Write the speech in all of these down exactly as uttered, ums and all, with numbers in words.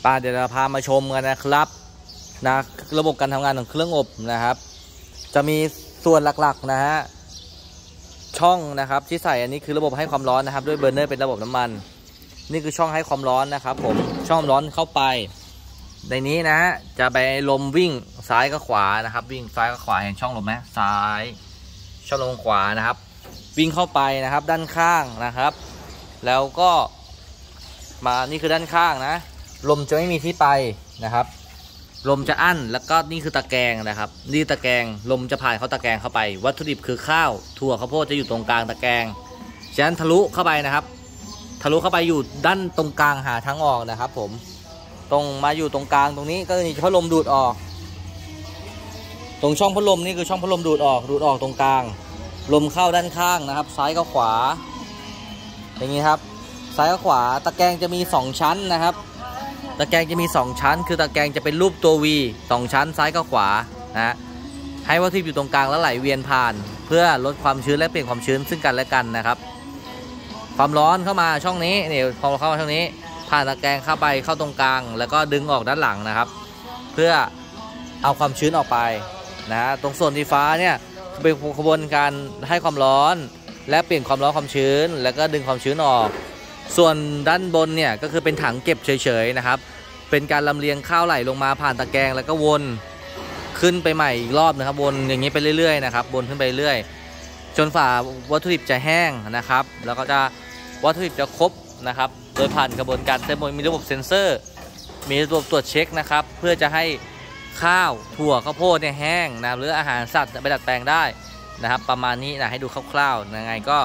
ป้าเดี๋ยวเราพามาชมกันนะครับนะระบบการทำงานของเครื่องอบนะครับจะมีส่วนหลักๆนะฮะช่องนะครับที่ใส่อันนี้คือระบบให้ความร้อนนะครับด้วยเบอร์เนอร์เป็นระบบน้ำมันนี่คือช่องให้ความร้อนนะครับผมช่องร้อนเข้าไปในนี้นะฮะจะไปลมวิ่งซ้ายกับขวานะครับวิ่งซ้ายกับขวาเห็นช่องลมไหมซ้ายช่องลมขวานะครับวิ่งเข้าไปนะครับด้านข้างนะครับแล้วก็มานี่คือด้านข้างนะลมจะไม่มีที่ไปนะครับลมจะอั้นแล้วก็นี่คือตะแกรงนะครับนี่ตะแกรงลมจะผ่านเข้าตะแกรงเข้าไปวัตถุดิบคือข้าวถั่วข้าวโพดจะอยู่ตรงกลางตะแกรงฉะนั้นทะลุเข้าไปนะครับทะลุเข้าไปอยู่ด้านตรงกลางหาทางออกนะครับผมตรงมาอยู่ตรงกลางตรงนี้ก็มีพัดลมดูดออกตรงช่องพัดลมนี่คือช่องพัดลมดูดออกดูดออกตรงกลางลมเข้าด้านข้างนะครับซ้ายกับขวาอย่างนี้ครับซ้ายกับขวาตะแกรงจะมีสองชั้นนะครับตะแกรงจะมีสองชั้นคือตะแกรงจะเป็นรูปตัว วี สองชั้นซ้ายกับขวานะให้วัตถุดิบอยู่ตรงกลางแล้วไหลเวียนผ่านเพื่อลดความชื้นและเปลี่ยนความชื้นซึ่งกันและกันนะครับความร้อนเข้ามาช่องนี้นี่พอเข้ามาช่องนี้ผ่านตะแกรงเข้าไปเข้าตรงกลางแล้วก็ดึงออกด้านหลังนะครับเพื่อเอาความชื้นออกไปนะตรงส่วนสีฟ้าเนี่ยเป็นกระบวนการให้ความร้อนและเปลี่ยนความร้อนความชื้นแล้วก็ดึงความชื้นออกส่วนด้านบนเนี่ยก็คือเป็นถังเก็บเฉยๆนะครับเป็นการลำเลียงข้าวไหลลงมาผ่านตะแกรงแล้วก็วนขึ้นไปใหม่อีกรอบนะครับวนอย่างนี้ไปเรื่อยๆนะครับวนขึ้นไปเรื่อยจนฝ่าวัตถุดิบจะแห้งนะครับแล้วก็จะวัตถุดิบจะครบนะครับโดยผ่านกระบวนการเซอร์โมมีระบบเซ็นเซอร์มีระบบตรวจเช็คนะครับเพื่อจะให้ข้าวถั่วข้าวโพดเนี่ยแห้งนะหรืออาหารสัตว์ไปดัดแปลงได้นะครับประมาณนี้นะให้ดูคร่าวๆยังไงก็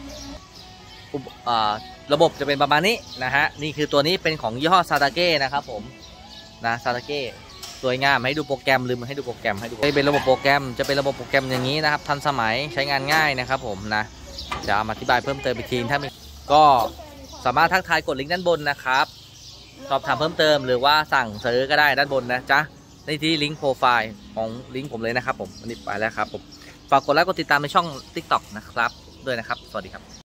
ระบบจะเป็นประมาณนี้นะฮะนี่คือตัวนี้เป็นของยี่ห้อซาตาเก้นะครับผมนะซาตาเก้สวยงามให้ดูโปรแกรมลืมให้ดูโปรแกรมให้ดูเป็นระบบโปรแกรมจะเป็นระบบโปรแกรมอย่างนี้นะครับทันสมัยใช้งานง่ายนะครับผมนะจะเอามาอธิบายเพิ่มเติมอีกทีถ้ามีก็สามารถทักทายกดลิงก์ด้านบนนะครับสอบถามเพิ่มเติมหรือว่าสั่งซื้อก็ได้ด้านบนนะจ๊ะในที่ลิงก์โปรไฟล์ของลิงก์ผมเลยนะครับผมวันนี้ไปแล้วครับผมฝากกดไลค์กดติดตามในช่อง ติ๊กต็อก นะครับด้วยนะครับสวัสดีครับ